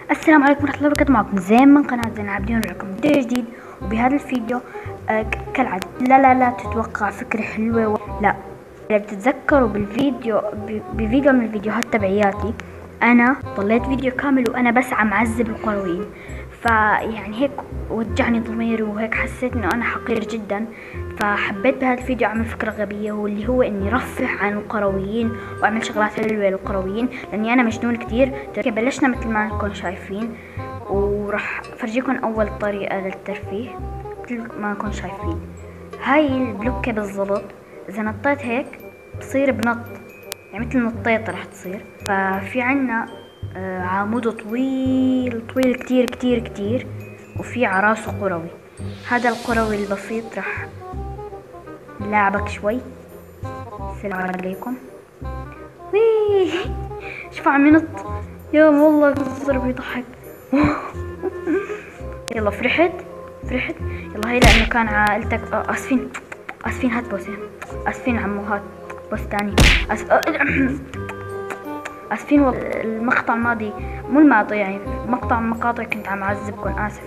السلام عليكم ورحمة الله وبركاته. معكم زين من قناة زين العابدين، ورجعكم فيديو جديد. وبهذا الفيديو كالعادة لا تتوقع فكرة حلوة لا. إذا بتتذكروا بفيديو من الفيديوهات تبعياتي أنا ضليت فيديو كامل وأنا بس عم عذب القرويين، فيعني هيك وجعني ضميري وهيك حسيت إنه أنا حقير جدا. فحبيت بهذا الفيديو أعمل فكرة غبية، واللي هو إني رفح عن القرويين وأعمل شغلات حلوة للقرويين، لأني أنا مجنون كتير. بلشنا مثل ما انكم شايفين، وراح فرجيكم أول طريقة للترفيه مثل ما انكم شايفين. هاي البلوكة بالضبط إذا نطيت هيك بصير بنط، يعني مثل نطيت راح تصير. ففي عنا عمود طويل طويل كتير كتير كتير، وفي عراسه قروي. هذا القروي البسيط راح نلعبك شوي. السلام عليكم. ويه شوفوا عم ينط، يا والله صار بيضحك. يلا فرحت يلا. هي لانه كان عائلتك اسفين هات بوسه. اسفين عمو هات بوس تاني. اسفين والله. المقطع الماضي مو الماضي، يعني مقاطع كنت عم اعذبكم. اسف.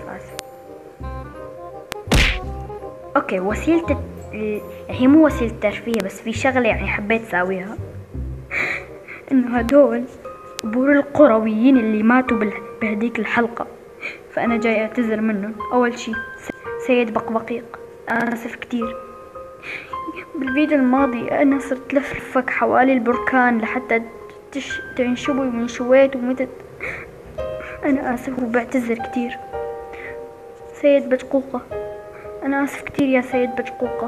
اوكي وسيلة هي مو وسيلة ترفيه، بس في شغلة يعني حبيت اساويها. انه هدول قبور القرويين اللي ماتوا بهديك الحلقة، فانا جاي اعتذر منهم. اول شي سيد بقبقيق، اسف كتير. بالفيديو الماضي انا صرت لفك حوالي البركان لحتى تنشبوا من شويت ومتت. انا اسف وبعتذر كتير. سيد بجقوقة، انا اسف كتير يا سيد بجقوقة،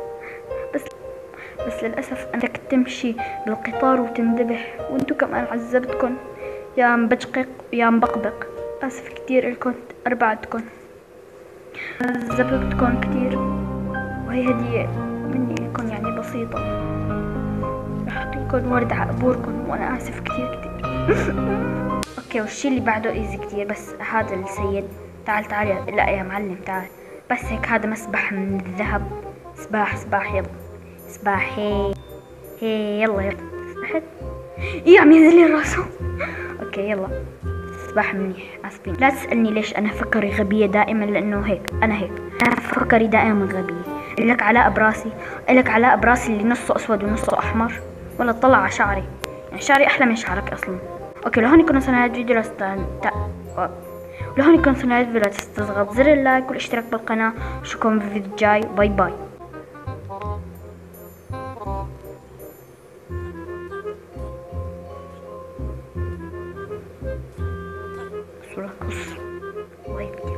بس للأسف أنا كنت تمشي بالقطار وتنذبح، وانتو كمان عذبتكن يا مبجقق يا مبقبق. آسف كتير إلكن أربعتكن، عذبتكن كتير، وهي هدية مني إلكن يعني بسيطة. رح أعطيكن ورد عقبوركن، وأنا آسف كتير. أوكي والشي اللي بعده إيزي كتير. بس هذا السيد تعال لا يا معلم تعال. بس هيك هذا مسبح من الذهب. سباح يلا سباح. هي يلا سبحت. ايه عم ينزل راسه. اوكي يلا سباح منيح. اسفين، لا تسألني ليش انا فكري غبية دائما، لانه هيك انا فكري دائما غبية. لك علاء براسي، لك علاء براسي اللي نصه اسود ونصه احمر، ولا طلع على شعري، يعني شعري احلى من شعرك اصلا. اوكي لهون كنا وصلنا للفيديو. لهون كنا وصلنا للفيديو. لا تنسى تضغط زر اللايك والاشتراك بالقناة. اشوفكم في الفيديو الجاي. باي. صورة قص.